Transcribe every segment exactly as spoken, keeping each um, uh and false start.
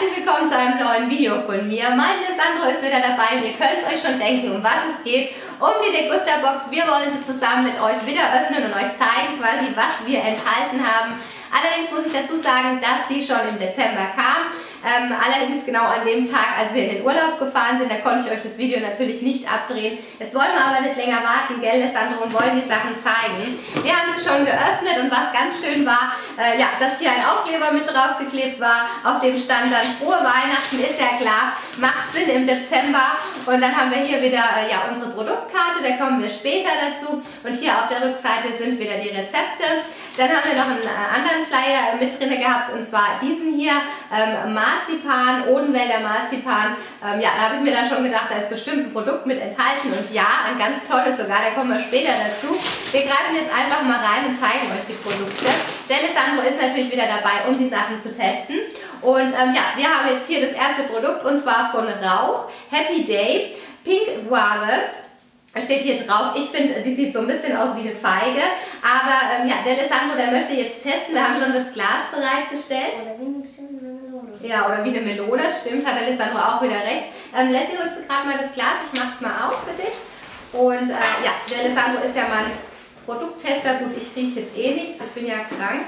Herzlich willkommen zu einem neuen Video von mir. Mein Alessandro ist wieder dabei und ihr könnt es euch schon denken, um was es geht. Um die Degusta-Box. Wir wollen sie zusammen mit euch wieder öffnen und euch zeigen, quasi, was wir enthalten haben. Allerdings muss ich dazu sagen, dass sie schon im Dezember kam. Ähm, allerdings genau an dem Tag, als wir in den Urlaub gefahren sind, da konnte ich euch das Video natürlich nicht abdrehen. Jetzt wollen wir aber nicht länger warten, gell, Alessandro, und wollen die Sachen zeigen. Wir haben sie schon geöffnet und was ganz schön war, äh, ja, dass hier ein Aufkleber mit draufgeklebt war, auf dem stand dann Frohe Weihnachten, ist ja klar, macht Sinn im Dezember. Und dann haben wir hier wieder äh, ja, unsere Produktkarte, da kommen wir später dazu. Und hier auf der Rückseite sind wieder die Rezepte. Dann haben wir noch einen äh, anderen Flyer mit drin gehabt, und zwar diesen hier, ähm, Marzipan, Odenwälder Marzipan. Ähm, ja, da habe ich mir dann schon gedacht, da ist bestimmt ein Produkt mit enthalten, und ja, ein ganz tolles sogar, da kommen wir später dazu. Wir greifen jetzt einfach mal rein und zeigen euch die Produkte. Der Alessandro ist natürlich wieder dabei, um die Sachen zu testen. Und ähm, ja, wir haben jetzt hier das erste Produkt, und zwar von Rauch, Happy Day, Pink Guave. Steht hier drauf. Ich finde, die sieht so ein bisschen aus wie eine Feige. Aber ähm, ja, der Alessandro, der möchte jetzt testen. Wir haben schon das Glas bereitgestellt. Oder wie ein bisschen eine Melone. Ja, oder wie eine Melone. Stimmt, hat der Alessandro auch wieder recht. Ähm, Leslie, holst du gerade mal das Glas? Ich mache es mal auf für dich. Und äh, ja, der Alessandro ist ja mein Produkttester. Gut, ich rieche jetzt eh nichts. Ich bin ja krank.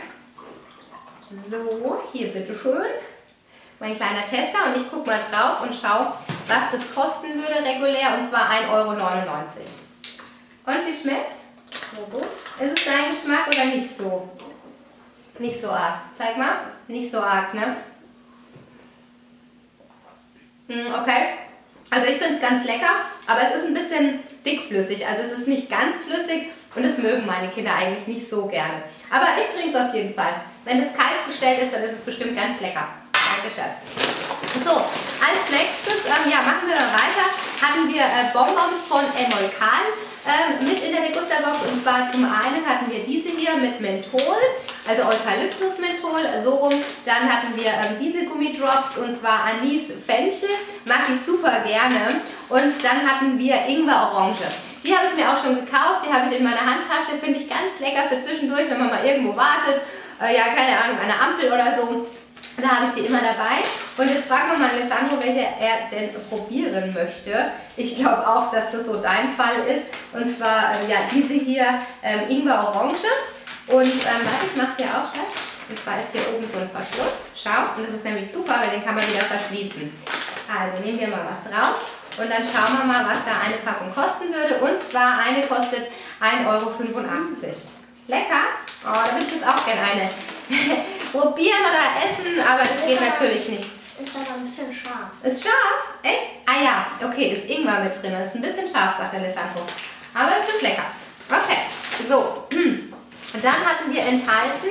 So, hier bitteschön. Mein kleiner Tester, und ich gucke mal drauf und schaue, was das kosten würde regulär, und zwar ein Euro neunundneunzig. Und wie schmeckt's? Ist es dein Geschmack oder nicht so? Nicht so arg. Zeig mal. Nicht so arg, ne? Okay. Also ich finde es ganz lecker, aber es ist ein bisschen dickflüssig. Also es ist nicht ganz flüssig, und das mögen meine Kinder eigentlich nicht so gerne. Aber ich trinke es auf jeden Fall. Wenn es kalt gestellt ist, dann ist es bestimmt ganz lecker. Danke, Schatz. So, als nächstes, ähm, ja, machen wir weiter, hatten wir äh, Bonbons von Emolkal ähm, mit in der Degusta-Box, und zwar zum einen hatten wir diese hier mit Menthol, also Eukalyptus-Menthol, so rum. Dann hatten wir ähm, diese Gummidrops, und zwar Anis-Fenchel, mag ich super gerne. Und dann hatten wir Ingwer-Orange. Die habe ich mir auch schon gekauft, die habe ich in meiner Handtasche, finde ich ganz lecker für zwischendurch, wenn man mal irgendwo wartet, äh, ja, keine Ahnung, an der Ampel oder so. Da habe ich die immer dabei. Und jetzt fragen wir mal Alessandro, welche er denn probieren möchte. Ich glaube auch, dass das so dein Fall ist. Und zwar ähm, ja, diese hier, ähm, Ingwer-Orange. Und ähm, warte, ich mache dir auch, Schatz. Und zwar ist hier oben so ein Verschluss. Schau, und das ist nämlich super, weil den kann man wieder verschließen. Also nehmen wir mal was raus. Und dann schauen wir mal, was da eine Packung kosten würde. Und zwar eine kostet ein Euro fünfundachtzig. Lecker? Oh, da würde ich jetzt auch gerne eine probieren oder essen, aber das geht natürlich nicht. Ist aber ein bisschen scharf. Ist scharf? Echt? Ah ja, okay, ist Ingwer mit drin. Ist ein bisschen scharf, sagt der Alessandro. Aber es wird lecker. Okay, so. Und dann hatten wir enthalten,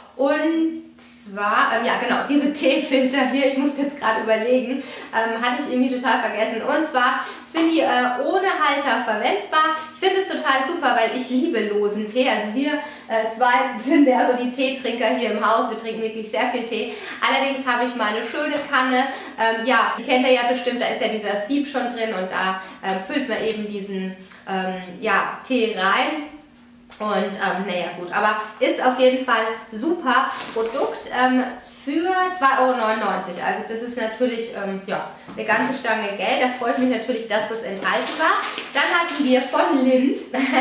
und zwar, ähm, ja genau, diese Teefilter hier, ich muss jetzt gerade überlegen, ähm, hatte ich irgendwie total vergessen. Und zwar sind die äh, ohne Halter verwendbar. Ich finde es total super, weil ich liebe losen Tee. Also wir äh, zwei sind ja so die Teetrinker hier im Haus. Wir trinken wirklich sehr viel Tee. Allerdings habe ich meine schöne Kanne. Ähm, ja, die kennt ihr ja bestimmt. Da ist ja dieser Sieb schon drin, und da äh, füllt man eben diesen ähm, ja, Tee rein. Und ähm, naja gut, aber ist auf jeden Fall super Produkt ähm, für zwei Euro neunundneunzig. Also das ist natürlich ähm, ja, eine ganze Stange Geld. Da freue ich mich natürlich, dass das enthalten war. Dann hatten wir von Lindt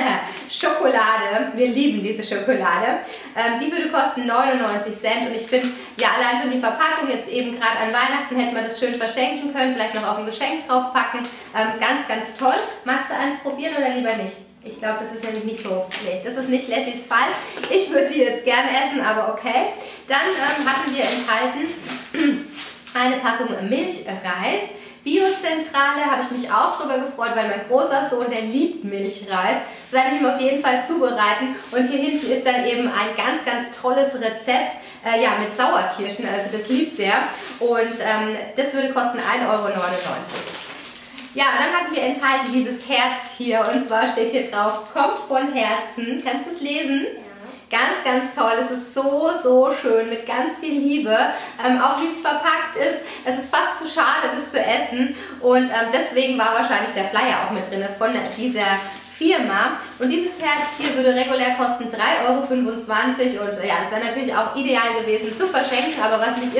Schokolade. Wir lieben diese Schokolade. Ähm, die würde kosten neunundneunzig Cent, und ich finde, ja, allein schon die Verpackung, jetzt eben gerade an Weihnachten hätte man das schön verschenken können, vielleicht noch auf ein Geschenk draufpacken. Ähm, ganz, ganz toll. Magst du eins probieren oder lieber nicht? Ich glaube, das ist nämlich nicht so. Nee, das ist nicht Lessies Fall. Ich würde die jetzt gerne essen, aber okay. Dann ähm, hatten wir enthalten eine Packung Milchreis. Biozentrale, habe ich mich auch drüber gefreut, weil mein großer Sohn, der liebt Milchreis. Das werde ich ihm auf jeden Fall zubereiten. Und hier hinten ist dann eben ein ganz, ganz tolles Rezept äh, ja, mit Sauerkirschen. Also das liebt er. Und ähm, das würde kosten ein Euro neunundneunzig. Ja, dann hatten wir enthalten dieses Herz hier, und zwar steht hier drauf, kommt von Herzen. Kannst du es lesen? Ja. Ganz, ganz toll. Es ist so, so schön mit ganz viel Liebe. Ähm, auch wie es verpackt ist. Es ist fast zu schade, das zu essen. Und ähm, deswegen war wahrscheinlich der Flyer auch mit drin von dieser Firma. Und dieses Herz hier würde regulär kosten drei Euro fünfundzwanzig. Und ja, es wäre natürlich auch ideal gewesen zu verschenken, aber was nicht ist,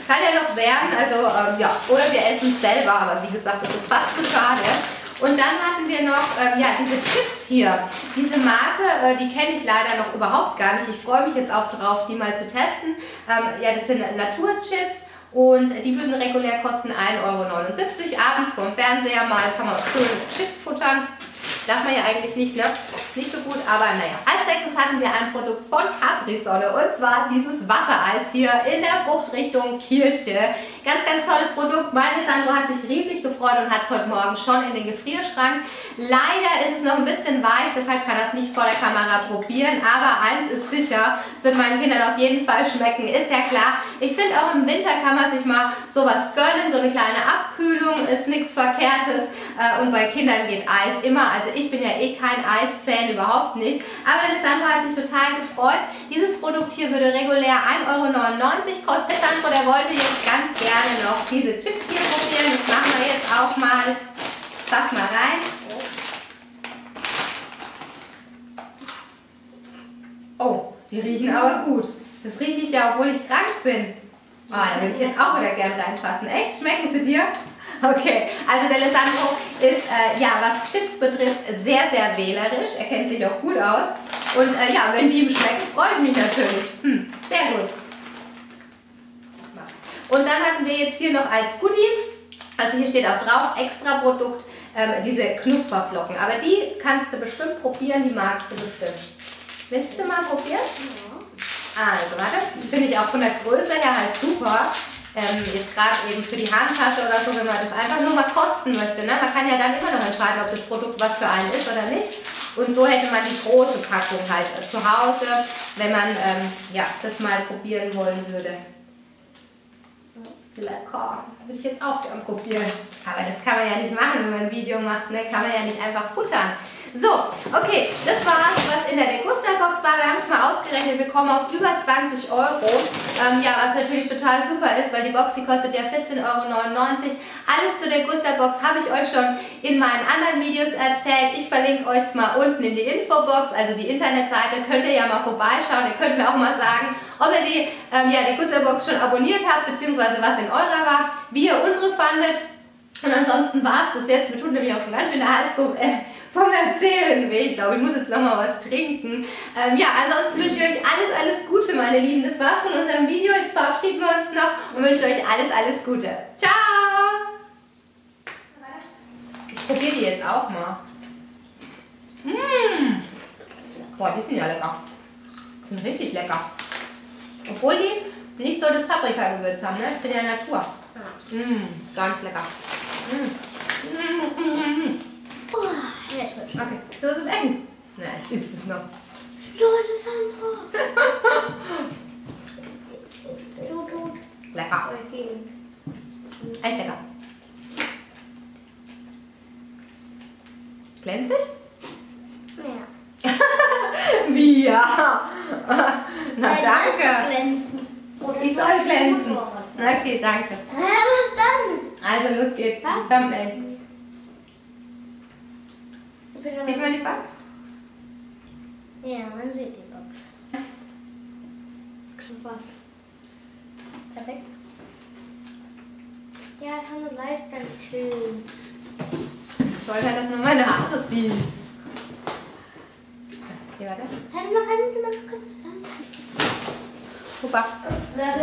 Kann ja noch werden, also ähm, ja, oder wir essen es selber, aber wie gesagt, das ist fast zu schade. Und dann hatten wir noch ähm, ja, diese Chips hier. Diese Marke, äh, die kenne ich leider noch überhaupt gar nicht. Ich freue mich jetzt auch drauf, die mal zu testen. Ähm, ja, das sind Naturchips und die würden regulär kosten ein Euro neunundsiebzig. Abends vorm Fernseher mal kann man schön Chips futtern. Darf man ja eigentlich nicht, ne? Nicht so gut, aber naja. Als nächstes hatten wir ein Produkt von Capri-Sonne und zwar dieses Wassereis hier in der Fruchtrichtung Kirsche. Ganz, ganz tolles Produkt. Meine Sandro hat sich riesig gefreut und hat es heute Morgen schon in den Gefrierschrank. Leider ist es noch ein bisschen weich, deshalb kann er es nicht vor der Kamera probieren. Aber eins ist sicher, es wird meinen Kindern auf jeden Fall schmecken, ist ja klar. Ich finde auch im Winter kann man sich mal sowas gönnen, so eine kleine Abkühlung, ist nichts Verkehrtes. Und bei Kindern geht Eis immer. Also ich bin ja eh kein Eisfan, überhaupt nicht. Aber der Sandro hat sich total gefreut. Dieses Produkt hier würde regulär ein Euro neunundneunzig kosten. Der Sandro, der wollte jetzt ganz gerne noch diese Chips hier probieren. Das machen wir jetzt auch mal. Fass mal rein. Oh, die riechen aber gut. Das rieche ich ja, obwohl ich krank bin. Oh, da würde ich jetzt auch wieder gerne reinfassen. Echt? Schmecken sie dir? Okay, also der Alessandro ist, äh, ja, was Chips betrifft, sehr, sehr wählerisch. Er kennt sich auch gut aus. Und äh, ja, wenn die ihm schmecken, freue ich mich natürlich. Hm, sehr gut. Und dann hatten wir jetzt hier noch als Goodie, also hier steht auch drauf, extra Produkt, ähm, diese Knusperflocken. Aber die kannst du bestimmt probieren, die magst du bestimmt. Willst du mal probieren? Ja. Also, warte, das finde ich auch von der Größe her halt super. Ähm, jetzt gerade eben für die Handtasche oder so, wenn man das einfach nur mal kosten möchte. Ne? Man kann ja dann immer noch entscheiden, ob das Produkt was für einen ist oder nicht. Und so hätte man die große Packung halt äh, zu Hause, wenn man ähm, ja, das mal probieren wollen würde. Lecker, würde ich jetzt auch gern probieren. Aber das kann man ja nicht machen, wenn man ein Video macht, ne? Kann man ja nicht einfach futtern. So, okay, das war's, was in der Degusta-Box war. Wir haben es mal ausgerechnet, wir kommen auf über zwanzig Euro. Ähm, ja, was natürlich total super ist, weil die Box, die kostet ja vierzehn Euro neunundneunzig. Alles zu der Degusta-Box habe ich euch schon in meinen anderen Videos erzählt. Ich verlinke euch es mal unten in die Infobox, also die Internetseite. Könnt ihr ja mal vorbeischauen. Ihr könnt mir auch mal sagen, ob ihr die ähm, ja, Degusta-Box schon abonniert habt, beziehungsweise was in eurer war, wie ihr unsere fandet. Und ansonsten war es das jetzt. Mir tut nämlich auch schon ganz schön der Hals vom, äh, vom Erzählen weh. Ich glaube, ich muss jetzt noch mal was trinken. Ähm, ja, ansonsten wünsche ich euch alles, alles Gute, meine Lieben. Das war's von unserem Video. Jetzt verabschieden wir uns noch und wünsche euch alles, alles Gute. Ciao! Ich probiere die jetzt auch mal. Mmh. Boah, die sind ja lecker. Die sind richtig lecker. Obwohl die nicht so das Paprika-Gewürz haben, ne? Das sind ja Natur. Mmh, ganz lecker. Mmh. Mmh, mmh, mmh. Oh, jetzt wird Okay, du hast es essen. Nein, ist es noch. Ja, das ist einfach. So gut. Lecker. Echt lecker. Glänzig? Ja. Wie ja? Na Weil danke. glänzen. Oder Ich soll glänzen. Okay, danke. Hä, was dann? Also los geht's. Was? Thumbnail. Sieht man die Box? Ja, man sieht die Box. Was? Perfekt. Ja, kann man gleich dann chillen. Ich wollte halt, dass man meine Haare sieht. Okay, warte. Hey, man kann nicht immer das dann. Super.